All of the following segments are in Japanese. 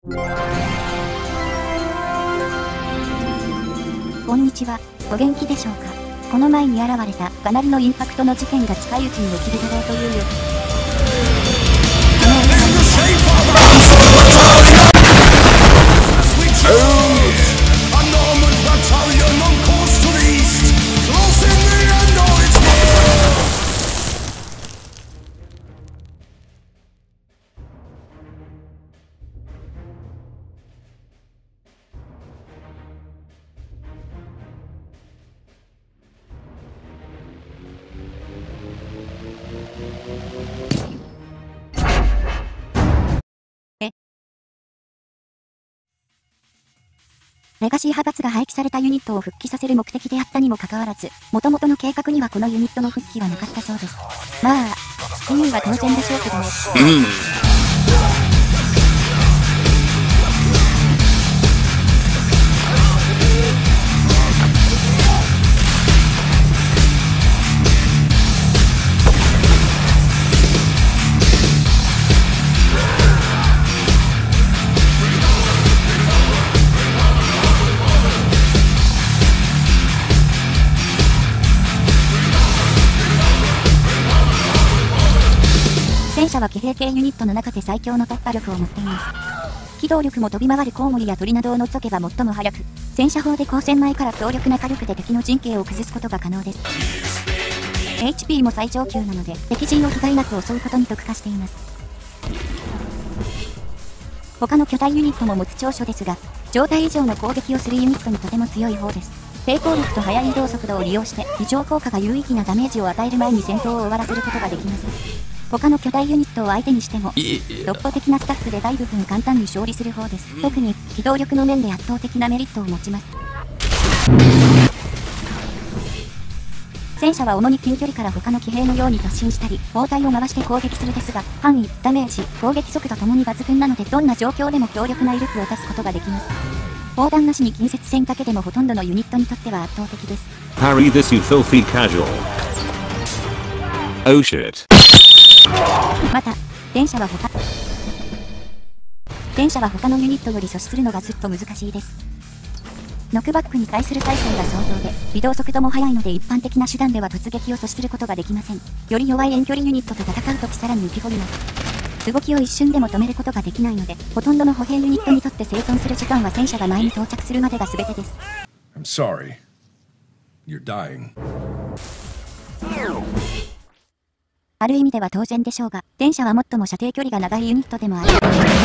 こんにちは、お元気でしょうか。この前に現れたかなりのインパクトの事件が近いうちに起きるだろうというレガシー派閥が廃棄されたユニットを復帰させる目的であったにもかかわらず、元々の計画にはこのユニットの復帰はなかったそうです。まあ、意味は当然でしょうけどね。戦車は騎兵系ユニットの中で最強の突破力を持っています。機動力も飛び回るコウモリや鳥などを除けば最も速く、戦車砲で交戦前から強力な火力で敵の陣形を崩すことが可能です。HP も最上級なので、敵陣を被害なく襲うことに特化しています。他の巨大ユニットも持つ長所ですが、状態以上の攻撃をするユニットにとても強い方です。抵抗力と速い移動速度を利用して、異常効果が有意義なダメージを与える前に戦闘を終わらせることができます。他の巨大ユニットを相手にしても、独歩的なスタッフで大部分簡単に勝利する方です。特に、機動力の面で圧倒的なメリットを持ちます。戦車は主に近距離から他の騎兵のように突進したり、砲台を回して攻撃するですが、範囲、ダメージ、攻撃速度ともに抜群なのでどんな状況でも強力な威力を出すことができます。砲弾なしに近接戦だけでもほとんどのユニットにとっては圧倒的です。 Parry this you filthy casual. Oh shit. また、電車は他のユニットより阻止するのがずっと難しいです。ノックバックに対する耐性が相当で、移動速度も速いので一般的な手段では突撃を阻止することができません。より弱い遠距離ユニットと戦うときさらに浮き彫ります。動きを一瞬でも止めることができないので、ほとんどの歩兵ユニットにとって生存する時間は戦車が前に到着するまでが全てです。 I'm sorry. You're dying. ある意味では当然でしょうが、電車は最も射程距離が長いユニットでもある。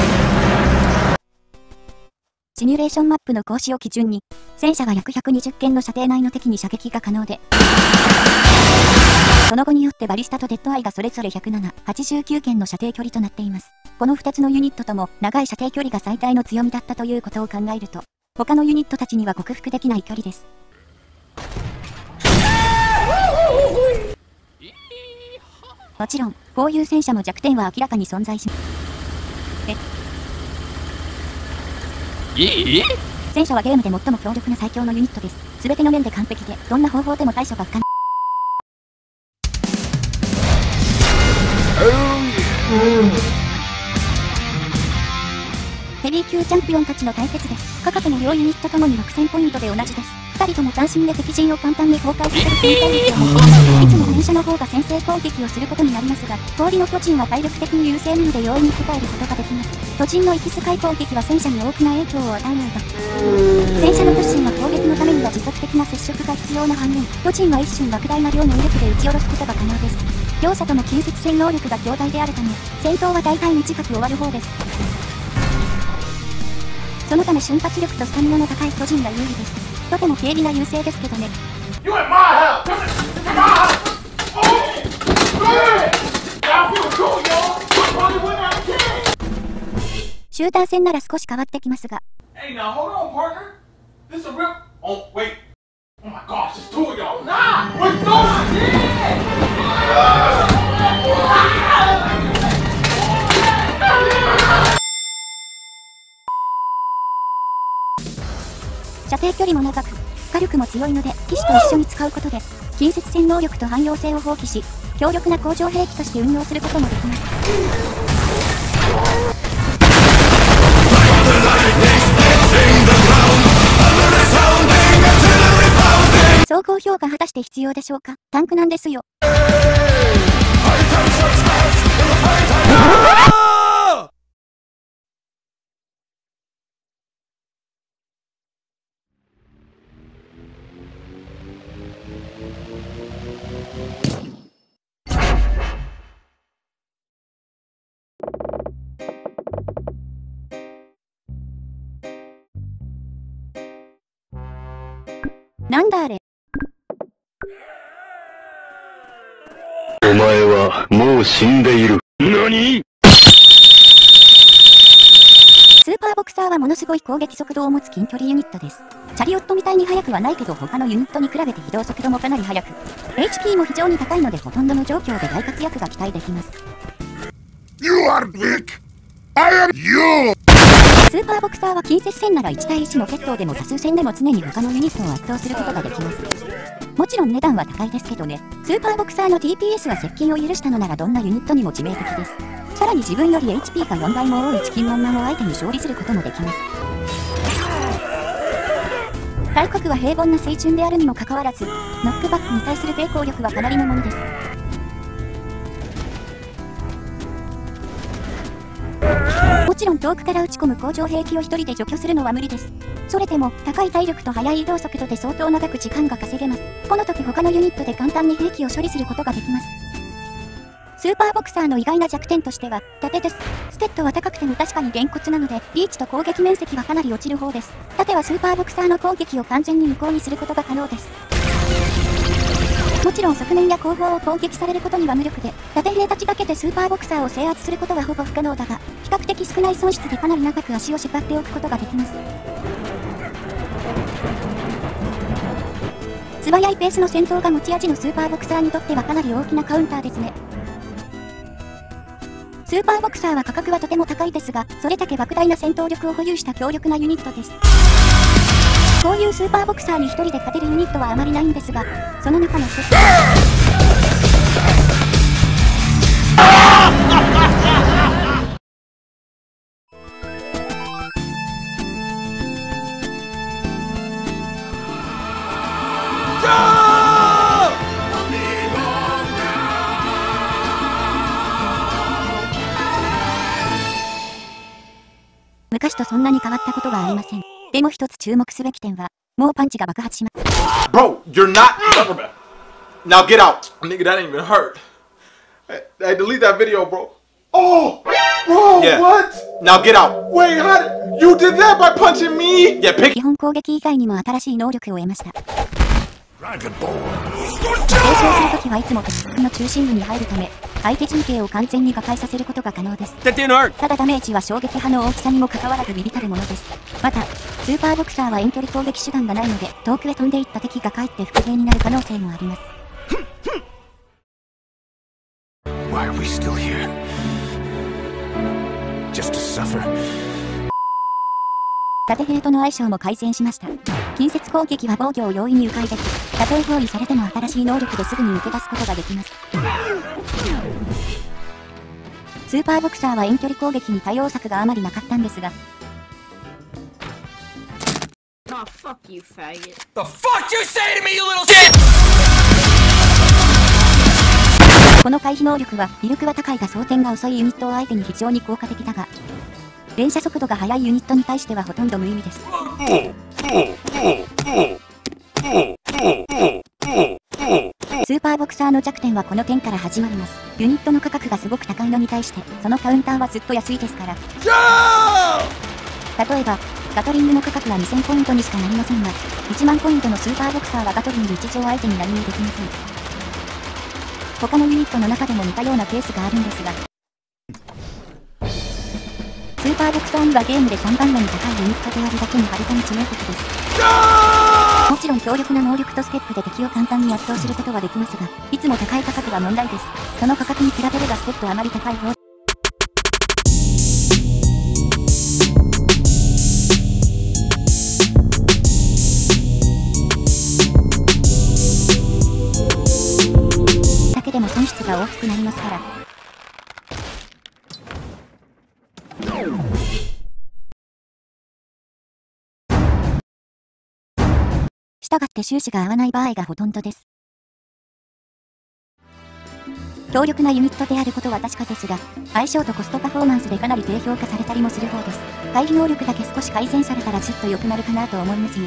シミュレーションマップの行使を基準に、戦車は約120件の射程内の敵に射撃が可能で、その後によってバリスタとデッドアイがそれぞれ107、89件の射程距離となっています。この2つのユニットとも長い射程距離が最大の強みだったということを考えると、他のユニットたちには克服できない距離です。もちろん、こういう戦車も弱点は明らかに存在します。戦車はゲームで最も強力な最強のユニットです。すべての面で完璧で、どんな方法でも対処が不可能。ヘビー級チャンピオンたちの対決です。価格も両ユニットともに6000ポイントで同じです。2人とも単身で敵陣を簡単に崩壊させる戦隊力を持っていつも連射の方が先制攻撃をすることになりますが、氷の巨人は体力的に優勢なので容易に応えることができます。巨人のエキスカイ攻撃は戦車に大きな影響を与えないと。戦車の突進は攻撃のためには持続的な接触が必要な反面、巨人は一瞬莫大な量の威力で撃ち下ろすことが可能です。両者とも近接戦能力が強大であるため、戦闘は大体短く終わる方です。そのため瞬発力とスタミナの高い巨人が有利です。とても軽微な優勢ですけどね。集団戦なら少し変わってきますが。射程距離も長く、火力も強いので、騎士と一緒に使うことで、近接戦能力と汎用性を放棄し、強力な工場兵器として運用することもできます。 の高評価果たして必要でしょうか？タンクなんですよ。なんだあれ。 お前はもう死んでいる。何？ スーパーボクサーはものすごい攻撃速度を持つ近距離ユニットです。チャリオットみたいに速くはないけど他のユニットに比べて移動速度もかなり速く、HP も非常に高いのでほとんどの状況で大活躍が期待できます。 You are weak. I am you. スーパーボクサーは近接戦なら1対1の決闘でも多数戦でも常に他のユニットを圧倒することができます。もちろん値段は高いですけどね。スーパーボクサーの TPS は接近を許したのならどんなユニットにも致命的です。さらに自分より HP が4倍も多いチキンマンマを相手に勝利することもできます。大国は平凡な水準であるにもかかわらず、ノックバックに対する抵抗力はかなりのものです。もちろん遠くから撃ち込む工場兵器を一人で除去するのは無理です。それでも高い体力と速い移動速度で相当長く時間が稼げます。この時他のユニットで簡単に兵器を処理することができます。スーパーボクサーの意外な弱点としては、盾です。ステッドは高くても確かにげんこつなので、リーチと攻撃面積はかなり落ちる方です。盾はスーパーボクサーの攻撃を完全に無効にすることが可能です。もちろん側面や後方を攻撃されることには無力で、盾兵たちだけでスーパーボクサーを制圧することはほぼ不可能だが、比較的少ない損失でかなり長く足を縛っておくことができます。素早いペースの戦闘が持ち味のスーパーボクサーにとってはかなり大きなカウンターですね。スーパーボクサーは価格はとても高いですが、それだけ莫大な戦闘力を保有した強力なユニットです。こういうスーパーボクサーに一人で勝てるユニットはあまりないんですが、その中の一つです。昔とそんなに変わったことはありません。でも一つ注目すべき点は、もうパンチが爆発しま。 Bro, you're not rubber. Now get out. Nigga, that ain't even hurt. Hey, delete that video, bro. Oh, bro, yeah. What? Now get out. Wait, how you did that by punching me? Yeah, pick. 基本攻撃以外にも新しい能力を得ました。 Dragon Ball. 継承するときはいつも敵の中心部に入るため、相手陣形を完全に瓦解させることが可能です。ただダメージは衝撃波の大きさにもかかわらず微々たるものです。また、スーパーボクサーは遠距離攻撃手段がないので、遠くへ飛んでいった敵がかえって伏兵になる可能性もあります。 Why are we still here? Just to suffer. 盾兵との相性も改善しました。近接攻撃は防御を容易に迂回でき、たとえ包囲されても新しい能力ですぐに抜け出すことができます。スーパーボクサーは遠距離攻撃に対応策があまりなかったんですが、 Oh, fuck you, faggot. The fuck you say to me, you little shit! この回避能力は威力は高いが装填が遅いユニットを相手に非常に効果的だが、連射速度が速いユニットに対してはほとんど無意味です。スーパーボクサーの弱点はこの点から始まります。ユニットの価格がすごく高いのに対して、そのカウンターはずっと安いですから。例えば、ガトリングの価格は2000ポイントにしかなりませんが、1万ポイントのスーパーボクサーはガトリング1錠相手に何もできません。他のユニットの中でも似たようなケースがあるんですが、スーパーボクサーにはゲームで3番目に高いユニットであるだけにはるかに致命的です。もちろん強力な能力とステップで敵を簡単に圧倒することはできますが、いつも高い価格は問題です。その価格に比べればステップはあまり高い方。だけでも損失が大きくなりますから。 従って収支が合わない場合がほとんどです。強力なユニットであることは確かですが、相性とコストパフォーマンスでかなり低評価されたりもする方です。回避能力だけ少し改善されたらちょっと良くなるかなと思いますね。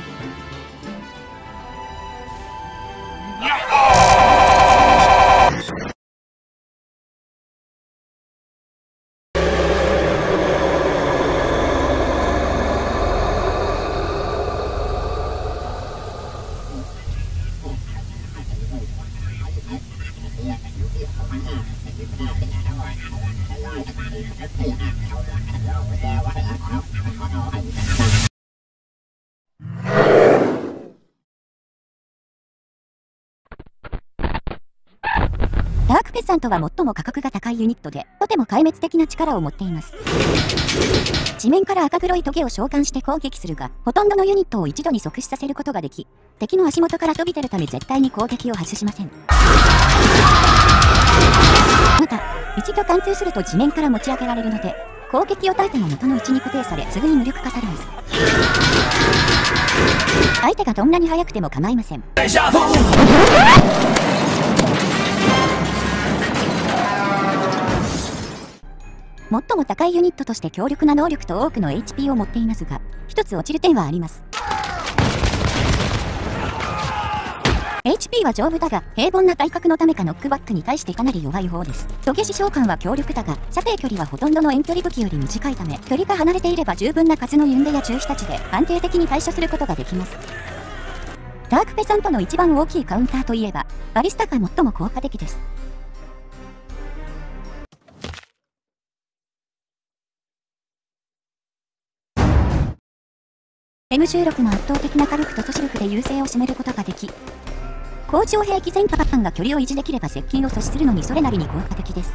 ダークペサントは最も価格が高いユニットで、とても壊滅的な力を持っています。地面から赤黒いトゲを召喚して攻撃するが、ほとんどのユニットを一度に即死させることができ、敵の足元から飛び出るため絶対に攻撃を外しません。また、一度貫通すると地面から持ち上げられるので、攻撃を耐えても元の位置に固定され、すぐに無力化されます。相手がどんなに速くても構いません。最も高いユニットとして強力な能力と多くの HP を持っていますが、一つ落ちる点はあります。HP は丈夫だが、平凡な体格のためかノックバックに対してかなり弱い方です。トゲ師召喚は強力だが、射程距離はほとんどの遠距離武器より短いため、距離が離れていれば十分な数のユンデや中飛たちで安定的に対処することができます。ダークペサントの一番大きいカウンターといえば、バリスタが最も効果的です。M16 の圧倒的な火力と阻止力で優勢を占めることができ、高超兵器全般が距離を維持できれば接近を阻止するのにそれなりに効果的です。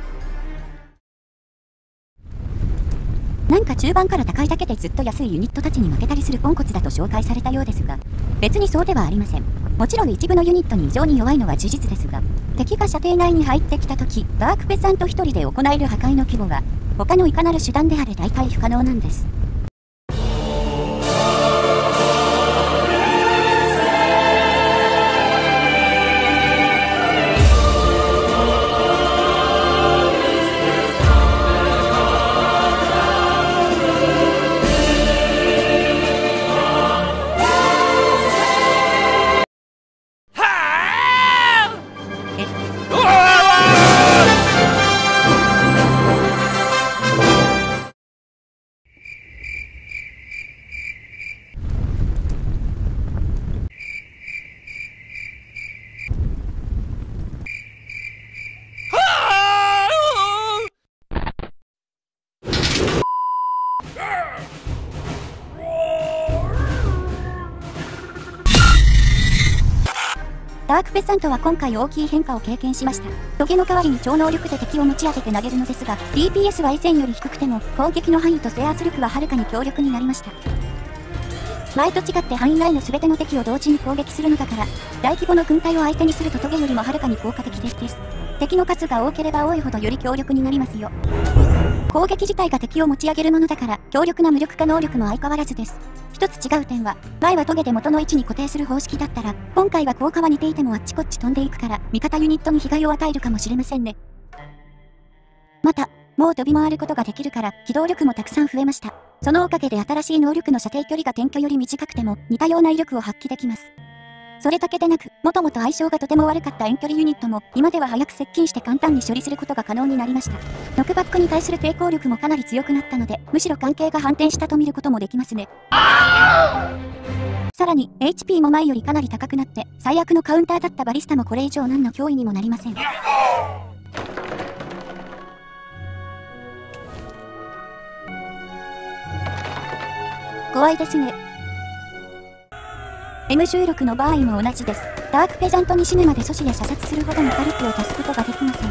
なんか中盤から高いだけでずっと安いユニットたちに負けたりするポンコツだと紹介されたようですが、別にそうではありません。もちろん一部のユニットに異常に弱いのは事実ですが、敵が射程内に入ってきた時、ダークペサント一人で行える破壊の規模が、他のいかなる手段であれ大体不可能なんです。ダークペサントは今回大きい変化を経験しました。トゲの代わりに超能力で敵を持ち上げて投げるのですが、DPS は以前より低くても、攻撃の範囲と制圧力ははるかに強力になりました。前と違って範囲内の全ての敵を同時に攻撃するのだから、大規模の軍隊を相手にするとトゲよりもはるかに効果的です。敵の数が多ければ多いほどより強力になりますよ。攻撃自体が敵を持ち上げるものだから、強力な無力化能力も相変わらずです。一つ違う点は、前はトゲで元の位置に固定する方式だったら、今回は効果は似ていてもあっちこっち飛んでいくから、味方ユニットに被害を与えるかもしれませんね。また、もう飛び回ることができるから、機動力もたくさん増えました。そのおかげで新しい能力の射程距離が点距より短くても、似たような威力を発揮できます。それだけでなく、もともと相性がとても悪かった遠距離ユニットも、今では早く接近して簡単に処理することが可能になりました。ノックバックに対する抵抗力もかなり強くなったので、むしろ関係が反転したと見ることもできますね。さらに、HP も前よりかなり高くなって、最悪のカウンターだったバリスタもこれ以上何の脅威にもなりません。怖いですね。M16 の場合も同じです。ダークペザントに死ぬまで阻止や射殺するほどの火力を足すことができません。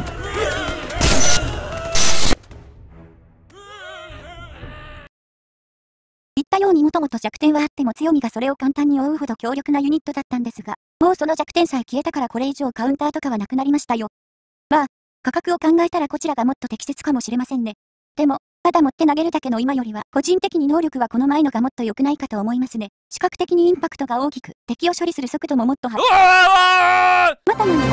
言ったようにもともと弱点はあっても強みがそれを簡単に覆うほど強力なユニットだったんですが、もうその弱点さえ消えたからこれ以上カウンターとかはなくなりましたよ。まあ、価格を考えたらこちらがもっと適切かもしれませんね。でも、 ただ持って投げるだけの今よりは、個人的に能力はこの前のがもっと良くないかと思いますね。視覚的にインパクトが大きく、敵を処理する速度ももっとまた何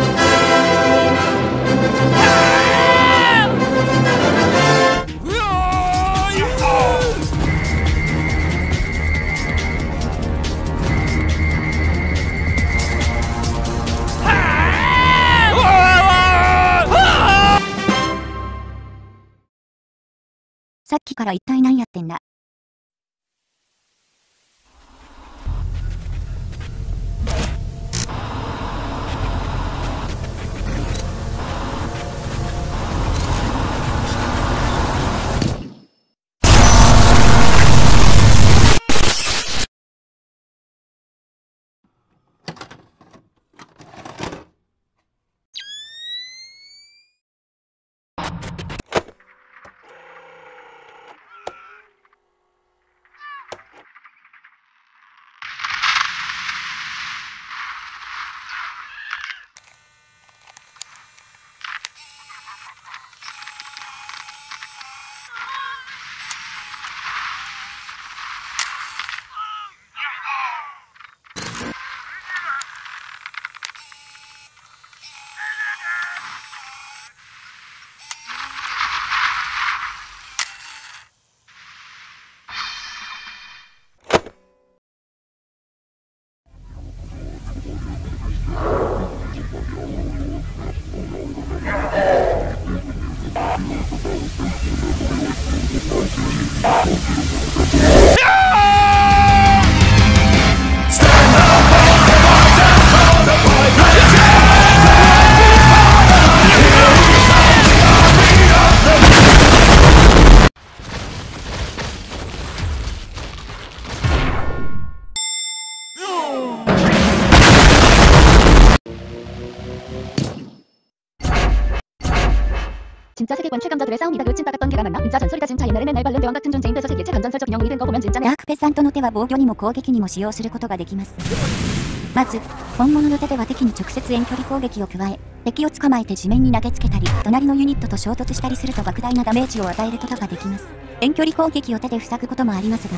さっきから一体何やってんだ。진짜 세계 권최 강자들의 싸움이다. 그 진짜 같던 기가 맞나? 진짜 전설이다. 진짜 옛날에 맨날 발렌대왕 같은 존재인데서 세계체 간전설적 영웅이 된 거 보면 진짜네. ダークペサントの手は防御にも攻撃にも使用することができます。まず、本物の手では敵に直接遠距離攻撃を加え、敵を捕まえて地面に投げつけたり、隣のユニットと衝突したりすると莫大なダメージを与えることができます。遠距離攻撃を手で塞ぐこともありますが、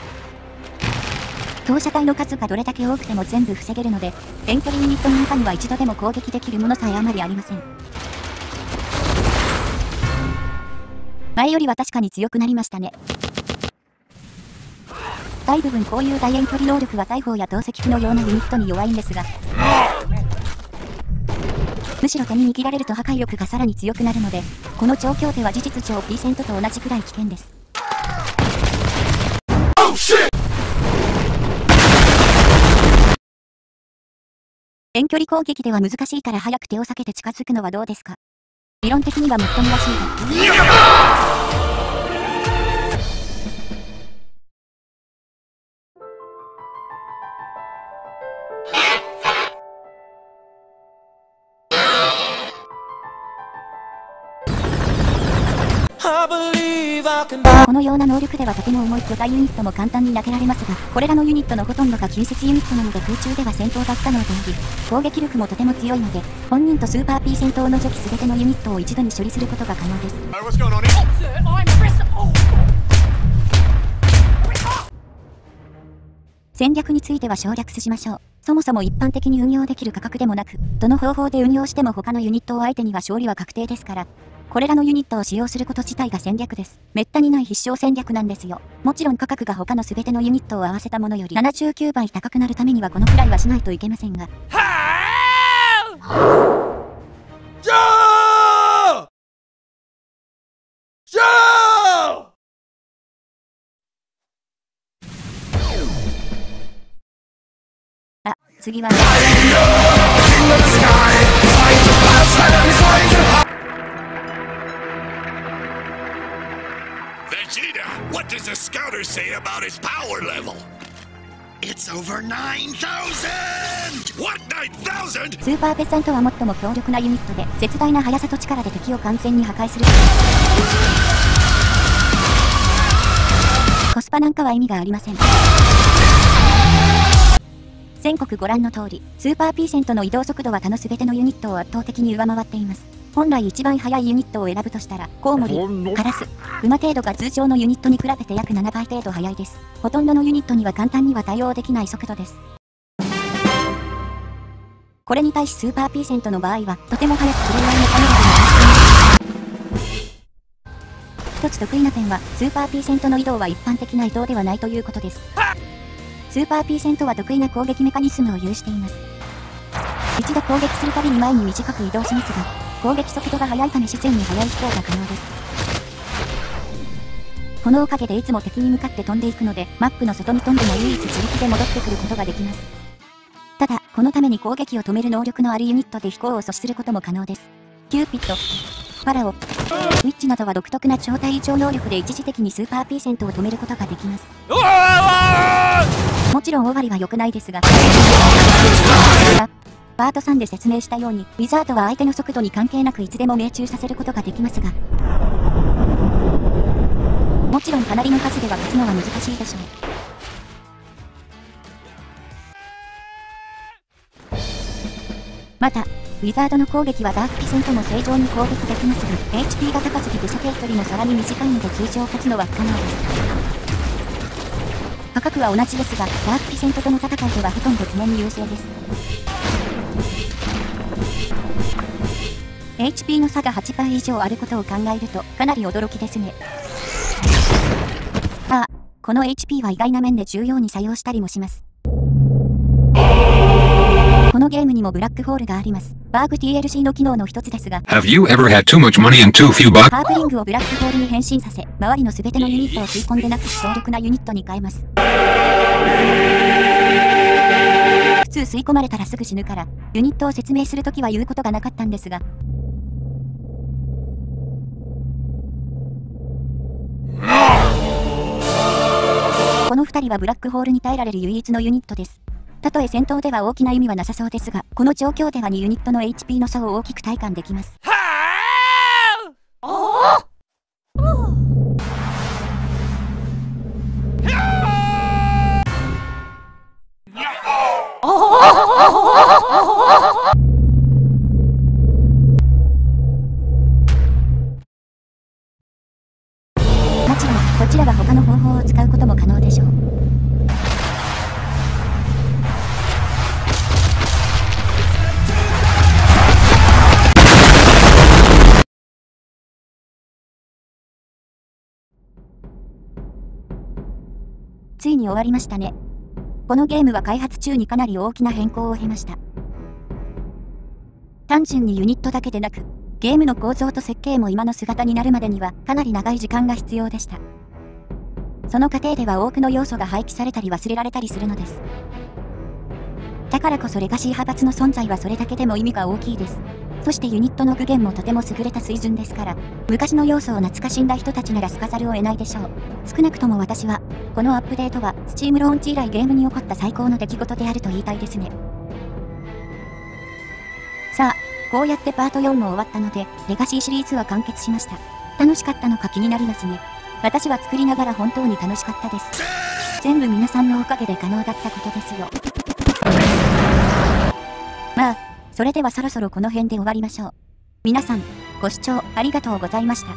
投射体の数がどれだけ多くても全部防げるので、遠距離ユニットの中には一度でも攻撃できるものさえあまりありません。前よりは確かに強くなりましたね。大部分こういう大遠距離能力は大砲や投石機のようなユニットに弱いんですが、むしろ手に握られると破壊力がさらに強くなるので、この調教手は事実上 P セントと同じくらい危険です。遠距離攻撃では難しいから早く手を避けて近づくのはどうですか？理論的にはもっともらしいが。このような能力ではとても重い巨大ユニットも簡単に投げられますが、これらのユニットのほとんどが近接ユニットなので空中では戦闘が不可能となり、攻撃力もとても強いので、本人とスーパー P 戦闘を除き全てのユニットを一度に処理することが可能です。戦略については省略しましょう。そもそも一般的に運用できる価格でもなく、どの方法で運用しても他のユニットを相手には勝利は確定ですから、これらのユニットを使用すること自体が戦略です。めったにない必勝戦略なんですよ。もちろん価格が他の全てのユニットを合わせたものより79倍高くなるためにはこのくらいはしないといけませんが。あ、次は Vegeta, what does the scouter say about his power level? It's over 9,000! What, 9,000? スーパーペサントは最も強力なユニットで、絶大な速さと力で敵を完全に破壊する。コスパなんかは意味がありません。全国ご覧の通り、スーパー P セントの移動速度は他の全てのユニットを圧倒的に上回っています。 本来一番速いユニットを選ぶとしたら、コウモリ、カラス、クマ程度が通常のユニットに比べて約7倍程度速いです。ほとんどのユニットには簡単には対応できない速度です。これに対しスーパーピーセントの場合は、とても速くプレイヤーのカメラでも一つ得意な点は、スーパーピーセントの移動は一般的な移動ではないということです。スーパーピーセントは得意な攻撃メカニズムを有しています。一度攻撃するたびに前に短く移動しますが、攻撃速度が速いため自然に速い飛行が可能です。このおかげでいつも敵に向かって飛んでいくので、マップの外に飛んでも唯一自力で戻ってくることができます。ただ、このために攻撃を止める能力のあるユニットで飛行を阻止することも可能です。キューピッド、ファラオ、ウィッチなどは独特な超対超能力で一時的にスーパーピーセントを止めることができます。もちろんオワリは良くないですが、パート3で説明したように、ウィザードは相手の速度に関係なくいつでも命中させることができますが、もちろんかなりの数では勝つのは難しいでしょう。また、ウィザードの攻撃はダークピセントも正常に攻撃できますが、HP が高すぎて射程距離もさらに短いので通常勝つのは不可能です。価格は同じですが、ダークピセントとの戦いではほとんど常に優勢です。HP の差が8倍以上あることを考えると、かなり驚きですね。この HP は意外な面で重要に作用したりもします。このゲームにもブラックホールがあります。バーグ TLC の機能の一つですが、 Have you ever had too much money and too few bucks? ハーブリングをブラックホールに変身させ、周りの全てのユニットを吸い込んでなくし強力なユニットに変えます。普通吸い込まれたらすぐ死ぬから、ユニットを説明するときは言うことがなかったんですが、この2人はブラックホールに耐えられる唯一のユニットです。たとえ戦闘では大きな意味はなさそうですが、この状況では2ユニットの HP の差を大きく体感できます。もちろん、こちらは他の方法を使うことも可能でしょう。ついに終わりましたね。このゲームは開発中にかなり大きな変更を経ました。単純にユニットだけでなく、ゲームの構造と設計も今の姿になるまでにはかなり長い時間が必要でした。その過程では多くの要素が廃棄されたり忘れられたりするのです。だからこそレガシー派閥の存在はそれだけでも意味が大きいです。そしてユニットの具現もとても優れた水準ですから、昔の要素を懐かしんだ人たちなら好かざるを得ないでしょう。少なくとも私は、このアップデートは、スチームローンチ以来ゲームに起こった最高の出来事であると言いたいですね。さあ、こうやってパート4も終わったので、レガシーシリーズは完結しました。楽しかったのか気になりますね。私は作りながら本当に楽しかったです。全部皆さんのおかげで可能だったことですよ。まあ、それではそろそろこの辺で終わりましょう。皆さん、ご視聴ありがとうございました。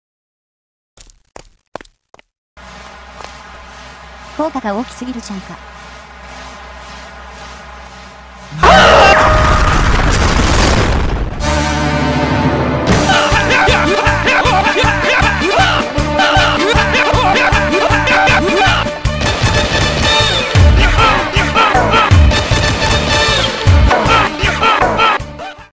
効果が大きすぎるじゃんか。